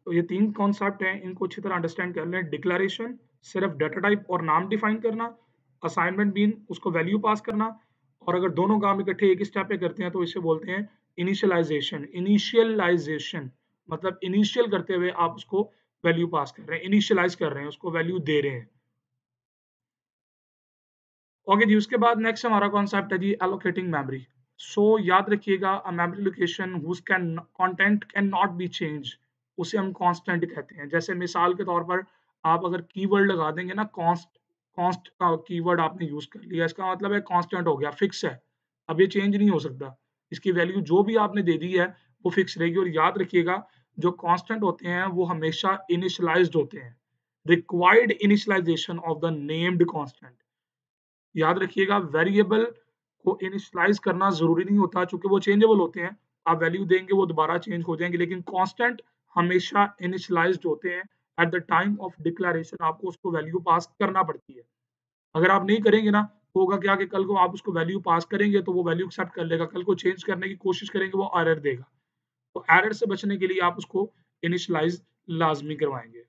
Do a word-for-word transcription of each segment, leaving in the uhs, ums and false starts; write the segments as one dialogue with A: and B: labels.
A: तो ये तीन कॉन्सेप्ट हैं, इनको अच्छी तरह अंडरस्टैंड कर लें। डिक्लेरेशन सिर्फ डाटा टाइप और नाम डिफाइन करना, असाइनमेंट मीन उसको वैल्यू पास करना, और अगर दोनों काम इकट्ठे एक स्टेप पे करते हैं तो इसे बोलते हैं इनिशियलाइजेशन। इनिशियलाइजेशन मतलब इनिशियल करते हुए आप उसको वैल्यू पास कर रहे हैं, इनिशियलाइज कर रहे हैं, उसको वैल्यू दे रहे हैं। ओके जी, उसके बाद नेक्स्ट हमारा कॉन्सेप्ट है जी एलोकेटिंग मेमोरी। सो याद रखिएगा, a memory location whose can content can not be change, उसे हम कांस्टेंट कहते हैं। जैसे मिसाल के तौर पर आप अगर कीवर्ड लगा देंगे ना, कॉन्स्ट कॉन्स्ट का कीवर्ड आपने यूज कर लिया, इसका मतलब है कांस्टेंट हो गया, फिक्स है, अब ये चेंज नहीं हो सकता। इसकी वैल्यू जो भी आपने दे दी है वो फिक्स रहेगी। और याद रखिएगा, जो कांस्टेंट होते हैं वो हमेशा इनिशियलाइज्ड होते हैं। Required initialisation of the named constant. याद रखिएगा, वेरिएबल को इनिशियलाइज करना जरूरी नहीं होता, चूंकि वो चेंजेबल होते हैं। आप वैल्यू देंगे वो दोबारा चेंज हो जाएंगे, लेकिन कांस्टेंट हमेशा इनिशियलाइज्ड होते हैं। At the time of declaration आपको उसको वैल्यू पास करना पड़ती है। अगर आप नहीं करेंगे ना, तो होगा क्या कि कल को आप उसको वैल्यू पास करेंगे तो वो वैल्यू एक्सेप्ट कर लेगा, कल को चेंज करने की कोशिश करेंगे वो एरर देगा। तो एरर से बचने के लिए आप उसको इनिशियलाइज लाजमी करवाएंगे।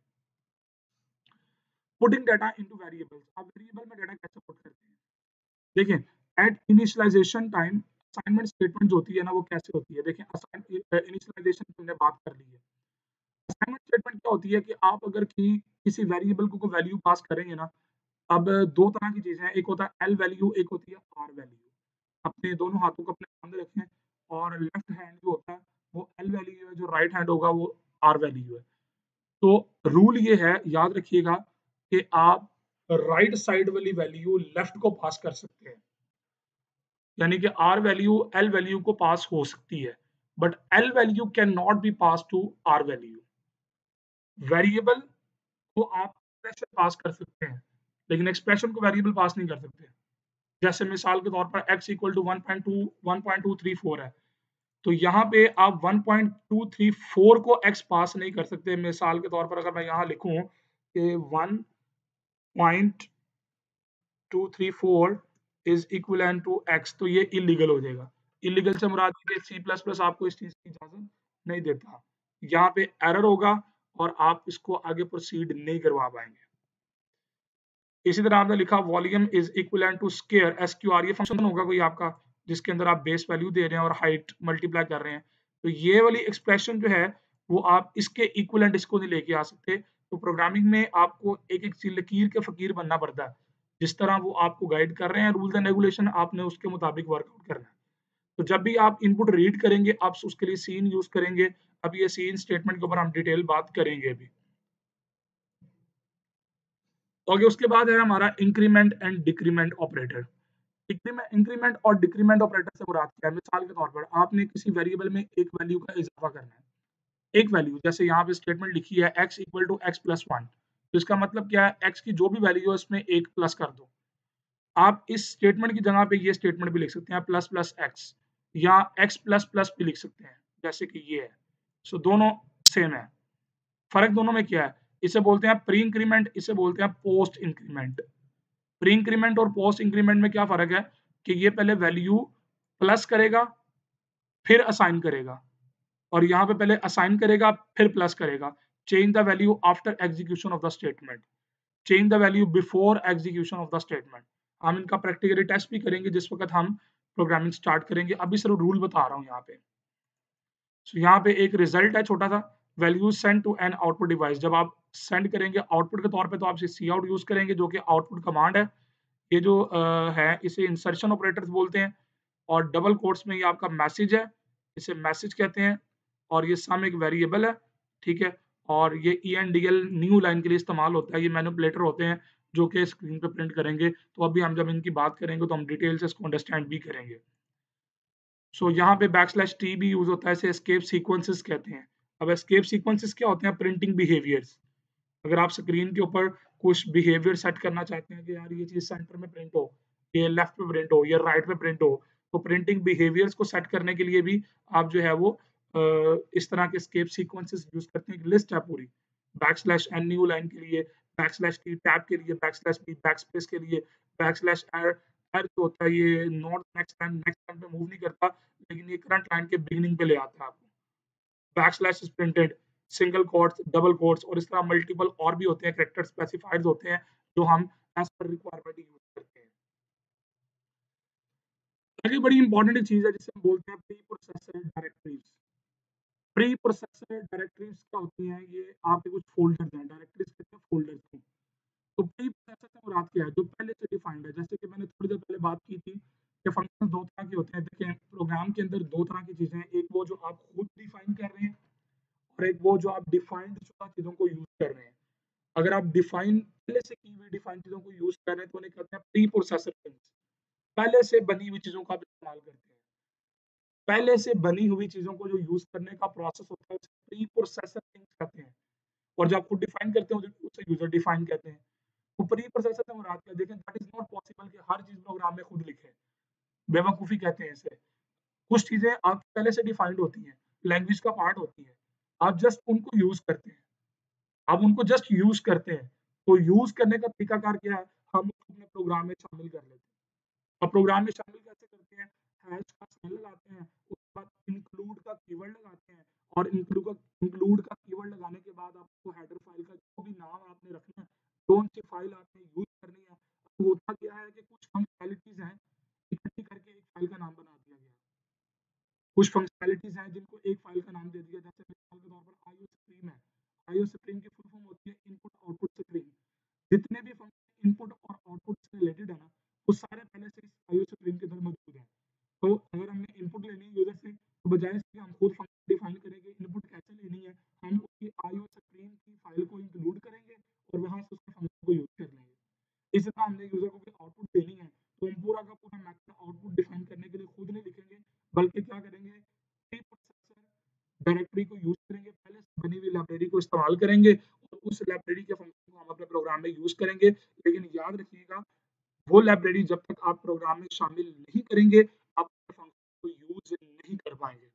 A: पुटिंग डाटा इनटू वेरिएबल्स, आप वेरिएबल में डाटा कैसे पुट करते हैं? देखिए, at initialisation time assignment statement जो होती है ना, वो कैसे होती है? देखिए, इनिशियलाइजेशन की हमने बात कर ली है। असाइनमेंट स्टेटमेंट क्या होती है कि आप अगर की किसी वेरिएबल को वैल्यू पास करेंगे ना, अब दो तरह की चीजें हैं, एक होता है एल वैल्यू, एक होती है आर वैल्यू। अपने दोनों हाथों को अपने सामने रखें, और लेफ्ट हैंड जो होता है वो एल वैल्यू है, जो राइट हैंड होगा वो आर वैल्यू है। तो रूल ये है, याद रखिएगा, कि आप राइट साइड वाली वैल्यू लेफ्ट को पास कर सकते हैं। यानी कि आर वैल्यू एल वैल्यू को पास हो सकती है, but L value can not be pass to R value. Variable को आप एक्सप्रेशन पास कर सकते हैं, लेकिन एक्सप्रेशन को वेरिएबल पास नहीं कर सकते। जैसे मिसाल के तौर पर x equal to one point two one point two three four है, तो यहाँ पे आप one point two three four को x पास नहीं कर सकते। मिसाल के तौर पर अगर मैं यहाँ लिखूं कि one point two three four is equal to x, तो ये इलीगल हो जाएगा। इलीगल से मुराद है कि सी प्लस प्लस आपको इस चीज की इजाजत नहीं देता। यहाँ पे एरर होगा और आप इसको आगे प्रोसीड नहीं करवा पाएंगे। इसी तरह आपने लिखा volume is equal to square S Q R, ये फंक्शन होगा कोई आपका जिसके अंदर आप बेस वैल्यू दे रहे हैं और हाइट मल्टीप्लाई कर रहे हैं। तो ये वाली एक्सप्रेशन जो है वो आप इसके इक्वलेंट इसको नहीं लेके आ सकते। तो प्रोग्रामिंग में आपको एक एक चीज लकीर के फकीर बनना पड़ता है। जिस तरह वो आपको गाइड कर रहे हैं रूल्स एंड रेगुलेशन, आपने उसके मुताबिक वर्कआउट करना है। तो जब भी आप इनपुट रीड करेंगे आप उसके लिए सीन यूज करेंगे। अब ये सीन स्टेटमेंट के ऊपर हम डिटेल बात करेंगे अभी। ओके, उसके बाद है हमारा increment and decrement operator. Increment और डिक्रीमेंट ऑपरेटर से मुराद क्या है? मिसाल के तौर पर आपने किसी वेरिएबल में एक वैल्यू का इजाफा करना है, एक वैल्यू, जैसे यहाँ पे स्टेटमेंट लिखी है x equal to X plus one, तो इसका मतलब क्या है? x की जो भी वैल्यू है उसमें एक प्लस कर दो। आप इस स्टेटमेंट की जगह पे ये स्टेटमेंट भी लिख सकते हैं, प्लस प्लस एक्स, या x प्लस प्लस भी लिख सकते हैं, जैसे कि ये है। सो दोनों सेम है। फर्क दोनों में क्या है? इसे बोलते हैं प्री इंक्रीमेंट, इसे बोलते हैं पोस्ट इंक्रीमेंट। प्री इंक्रीमेंट और पोस्ट इंक्रीमेंट में क्या फर्क है? कि ये पहले वैल्यू प्लस करेगा फिर असाइन करेगा, और यहाँ पे पहले असाइन करेगा फिर प्लस करेगा। Change the value after execution of the statement, change the value before execution of the statement. हम इनका प्रैक्टिकली टेस्ट भी करेंगे जिस वक्त हम प्रोग्रामिंग स्टार्ट करेंगे। अभी सिर्फ रूल बता रहा हूँ यहाँ पे। सो यहाँ पे एक रिजल्ट है छोटा सा, value send to an output device. जब आप सेंड करेंगे आउटपुट के तौर पे तो आप सी आउट यूज करेंगे, जो कि आउटपुट कमांड है। ये जो अ, है इसे इंसर्शन ऑपरेटर्स बोलते हैं, और डबल कोट्स में ये आपका मैसेज है, इसे मैसेज कहते हैं। और ये सम एक वेरिएबल है, ठीक है। और ये E N D L new line के लिए इस्तेमाल होता है। ये मैनिपुलेटर होते हैं जो कि स्क्रीन पे प्रिंट करेंगे। तो अभी हम जब इनकी बात करेंगे तो हम डिटेल से इसको अंडरस्टैंड भी करेंगे। सो so, यहाँ पे बैक स्लैश टी भी यूज होता है, इसे एस्केप सीक्वेंसेस कहते हैं। अब एस्केप सीक्वेंसेस क्या होते हैं? Printing behaviours. अगर आप स्क्रीन के ऊपर कुछ बिहेवियर सेट करना चाहते हैं कि यार ये चीज सेंटर में प्रिंट हो, ये लेफ्ट पे प्रिंट हो, ये राइट पे प्रिंट हो, तो प्रिंटिंग बिहेवियर्स को सेट करने के लिए भी आप जो है वो अ, इस तरह के एस्केप सीक्वेंसेस यूज करते हैं। लिस्ट है पूरी, back slash N new line के लिए, बैक स्लैश टी टैब के लिए, back slash B back space के लिए, बैक स्लैश एर एर जो होता है ये not next line next line पे मूव नहीं करता, लेकिन ये करंट लाइन के बिगिनिंग पे ले आता है आपको। Back slash is printed, single quotes, double quotes और इस तरह मल्टीपल और भी होते हैं, कैरेक्टर स्पेसिफायर्स होते हैं जो हम एज पर रिक्वायरमेंट यूज करते हैं। आगे बड़ी इंपॉर्टेंट चीज है जिसे हम बोलते हैं preprocessor directories. Preprocessor directories क्या होती हैं? ये आपके कुछ फोल्डर्स हैं, डायरेक्टरीज कहते हैं फोल्डर्स को। तो प्री प्रोसेसर से मुराद क्या है? जो पहले से डिफाइंड है। जैसे कि मैंने थोड़ी देर पहले बात की थी कि फंक्शन दो तरह के होते हैं। देखिए प्रोग्राम के अंदर दो तरह की चीजें हैं, एक वो जो आप खुद डिफाइन कर रहे हैं और एक वो जो आप डिफाइंड शुदा चीजों को यूज कर रहे हैं। अगर आप डिफाइन पहले से की हुई डिफाइन चीजों को यूज कर रहे हैं तो उन्हें कहते हैं प्री प्रोसेसर थिंग्स। पहले से बनी हुई चीजों का आप इस्तेमाल करते हैं। पहले से बनी हुई चीजों को जो यूज करने का प्रोसेस होता है उसे प्री प्रोसेसर थिंग्स कहते हैं। और जो आप खुद डिफाइन करते हैं उसे उसे यूजर डिफाइन कहते हैं। तो प्री प्रोसेसर से मुराद क्या है? देखें दैट इज नॉट पॉसिबल कि हर चीज प्रोग्राम में खुद लिखें। बेवकूफी कहते हैं इसे। कुछ चीजें आप पहले से डिफाइंड होती हैं, लैंग्वेज का पार्ट होती है। आप जस्ट उनको यूज करते हैं। आप उनको जस्ट यूज करते हैं। तो यूज करने का तरीकाकार क्या है? हम उसको अपने प्रोग्राम में शामिल कर लेते हैं। अब प्रोग्राम में शामिल कैसे करते हैं? हैश का साइन लगाते हैं, उसके बाद इंक्लूड का कीवर्ड लगाते हैं और इंक्लूड का इंक्लूड का कीवर्ड लगाने के बाद आपको हेडर फाइल का जो भी नाम आपने रखना है, कौन सी फाइल आपने यूज करनी है। अब होता क्या है कि कुछ फंक्शनैलिटीज हैं, इकट्ठी करके एक फाइल का नाम बना दिया गया। कुछ फंक्शनैलिटीज हैं जिनको एक फाइल का नाम दे दिया। जैसे मिसाल के तौर पर आईओ स्ट्रीम है। आईओ स्ट्रीम की फुल फॉर्म होती है इनपुट आउटपुट स्ट्रीम। जितने भी फंक्शन इनपुट और आउटपुट से रिलेटेड है ना, वो सारे पहले से इस आईओ स्ट्रीम के अंदर मौजूद हैं। तो अगर हमने इनपुट लेनी है यूजर से, तो बजाय इसके हम खुद फंक्शन डिफाइन करेंगे इनपुट कैसे लेनी है, हम उसकी आईओ स्ट्रीम की फाइल को इंक्लूड करेंगे और वहां से उसके फंक्शन को यूज कर लेंगे। इसी तरह हमने यूजर को कोई आउटपुट देनी है तो हम पूरा का पूरा मैथड आउटपुट डिफाइन करने के लिए खुद नहीं लिखेंगे, बल्कि क्या करेंगे, प्री प्रोसेसर डायरेक्टरी को यूज करेंगे, पहले से बनी हुई लाइब्रेरी को इस्तेमाल करेंगे और उस लाइब्रेरी के फंक्शन को हम अपने प्रोग्राम में यूज करेंगे। लेकिन याद रखिएगा, वो लाइब्रेरी जब तक आप प्रोग्राम में शामिल नहीं करेंगे, आप फंक्शन को यूज नहीं कर पाएंगे।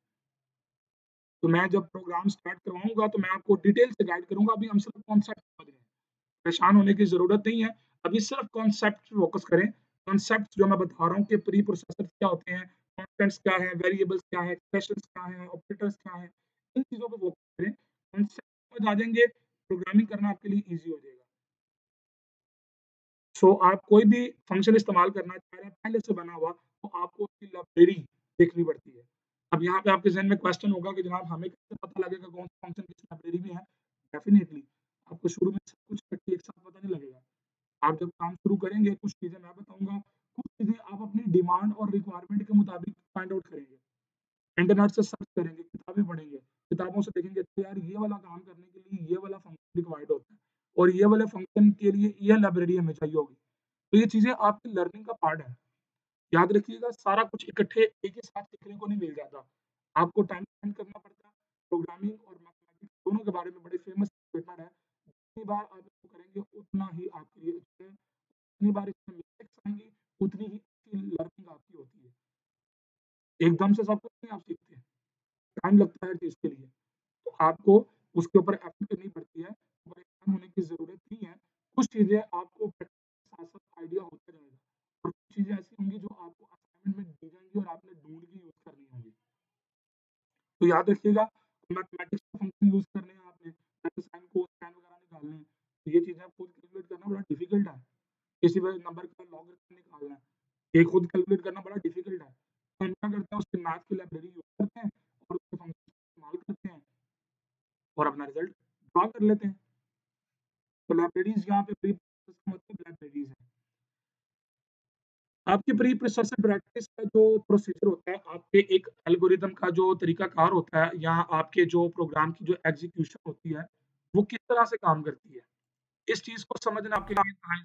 A: तो मैं जब प्रोग्राम स्टार्ट करवाऊंगा तो मैं आपको डिटेल से गाइड करूंगा। अभी हम सिर्फ कॉन्सेप्ट समझ रहे हैं, परेशान होने की जरूरत नहीं है। अभी सिर्फ कॉन्सेप्ट पे फोकस करें। कॉन्सेप्ट जो मैं बता रहा हूँ कि प्री प्रोसेसर क्या होते हैं, कॉन्स्टेंट्स क्या है, वेरिएबल्स क्या है, एक्सप्रेशंस क्या है, ऑपरेटर्स क्या है, इन चीजों पे फोकस करें। कॉन्सेप्ट समझ आ जाएंगे, प्रोग्रामिंग करना आपके लिए ईजी हो जाएगा। सो आप कोई भी फंक्शन इस्तेमाल करना चाह रहे हैं पहले से बना हुआ, तो आपको उसकी लाइब्रेरी देखनी पड़ती है। अब यहाँ पे आपके ज़हन में क्वेश्चन होगा कि जनाब हमें कैसे पता लगेगा कौन सा फंक्शन किस लाइब्रेरी में है? डेफिनिटली आपको शुरू में सब कुछ इकट्ठे एक साथ पता नहीं लगेगा। आप जब काम शुरू करेंगे, कुछ चीज़ें मैं बताऊँगा, कुछ चीज़ें आप अपनी डिमांड और रिक्वायरमेंट के मुताबिक फाइंड आउट करेंगे। इंटरनेट से सर्च करेंगे, किताबें पढ़ेंगे, किताबों से देखेंगे तो यार ये वाला काम करने के लिए ये वाला फंक्शन रिक्वायर्ड होता है और ये वाले फंक्शन के लिए ये लाइब्रेरी हमें चाहिए होगी। तो ये चीज़ें आपकी लर्निंग का पार्ट है। याद रखिएगा, सारा कुछ इकट्ठे एक ही साथ सीखने को नहीं मिल जाता। आपको टाइम स्पेंड करना पड़ता है। प्रोग्रामिंग और मैथमेटिक्स दोनों के बारे में बड़े फेमस पेपर है। जितनी बार आप इसको करेंगे उतना ही आपके लिए अच्छा है। जितनी बार इसमें मिस्टेक्स आएँगी, उतनी ही अच्छी लर्निंग आपकी होती है। एकदम से सब कुछ नहीं आप सीखते हैं। टाइम लगता है हर चीज़ के लिए। तो आपको उसके ऊपर एफर्ट करनी पड़ती है। परेशान होने की ज़रूरत नहीं है। कुछ चीज़ें आपको प्रैक्टिस के साथ-साथ आइडिया होता रहेगा और कुछ चीज़ें ऐसी होंगी जो आपको असाइनमेंट में दी जाएँगी और आपने ढूँढ के यूज़ करनी होंगी। तो याद रखिएगा, मैथमेटिक्स के फंक्शन यूज़ करने हैं आपने, जैसे साइन, कोसाइन वगैरह निकालने हैं। तो ये चीज़ें खुद कैलकुलेट करना बड़ा डिफ़िकल्ट है। किसी भी नंबर का लॉग निकालना है, ये खुद कैलकुलेट करना बड़ा डिफ़िकल्ट है। तो हम क्या करते हैं, उसकी मैथ की लाइब्रेरी यूज़ करते हैं और उसके फंक्शन इस्तेमाल करते हैं और अपना रिजल्ट ड्रा कर लेते हैं। तो लाइब्रेरीज़ यहाँ पे प्री प्रोसेस का मतलब लाइब्रेरीज़ हैं। आपके प्री प्रोसेसर प्रैक्टिस का जो प्रोसीजर होता है, आपके एक एल्गोरिदम का जो तरीकाकार होता है या आपके जो प्रोग्राम की जो एग्ज़ीक्यूशन होती है, वो किस तरह से काम करती है। इस चीज़ को समझना आपके लिए इंतहाई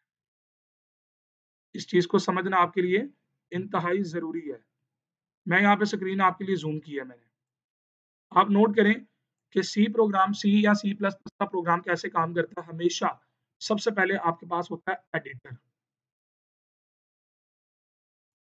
A: इस चीज़ को समझना आपके लिए इंतहाई ज़रूरी है। मैं यहाँ पे स्क्रीन आपके लिए ज़ूम की है मैंने। आप नोट करें कि सी प्रोग्राम सी या सी प्लस प्लस का प्रोग्राम कैसे काम करता है। हमेशा सबसे पहले आपके पास होता है एडिटर।